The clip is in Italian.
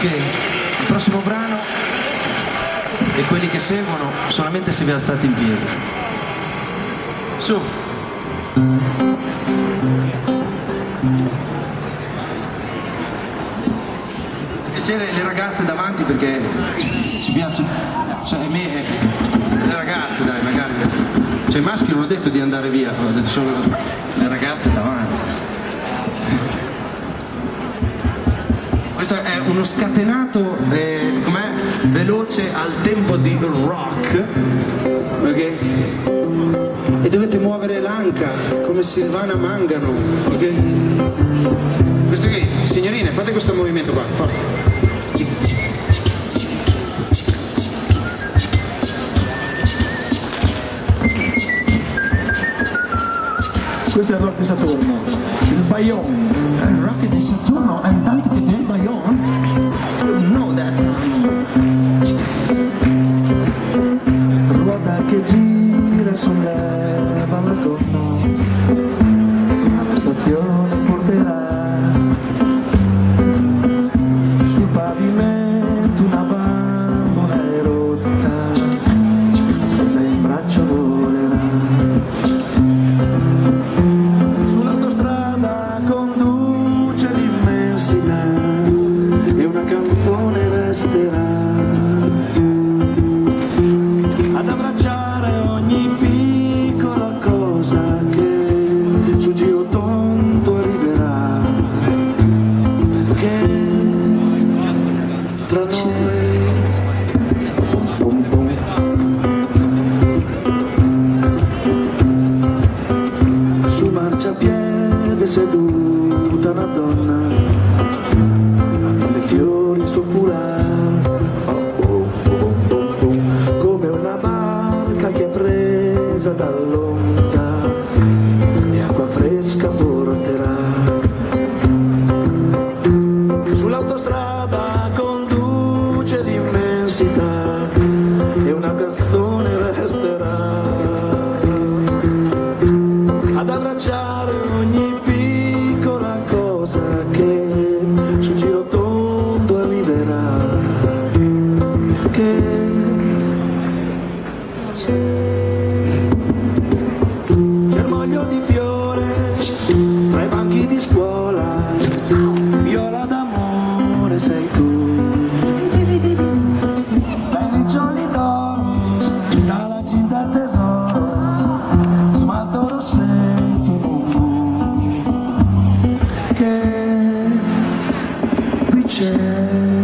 Ok, il prossimo brano e quelli che seguono solamente se vi alzate in piedi. Su. Piacere le ragazze davanti perché ci piace, cioè a me le ragazze dai magari, cioè i maschi non ho detto di andare via, ho detto solo le ragazze davanti. Questo è uno scatenato com'è? Veloce al tempo di rock, ok? E dovete muovere l'anca come Silvana Mangano, ok? Questo qui, signorine, fate questo movimento qua, forza. Questo è il rock di Saturno, il Bayon. Il rock di Saturno, è tanto che del Bayon? You know that. Ruota che gira solleva la gonna, alla stazione porterà sul pavimento una bambola è rotta, presa in braccio volerà. Sull'autostrada conduce l'immensità e una canzone resterà ad abbracciare ogni piccola cosa che sul giro tondo arriverà, perché tra noi pom pom su marciapiede seduta una donna, hanno le fiori sul foulard, come una barca che è presa dall'onda e acqua fresca porterà. Sull'autostrada conduce l'immensità e una canzone resterà ad abbracciare ogni piccola cosa che sul giro tondo arriverà, perché germoglio di fiore tra i banchi di scuola, viola d'amore sei tu, dai riccioli d'oro dalla cinta tesoro, smalto rossetto che qui c'è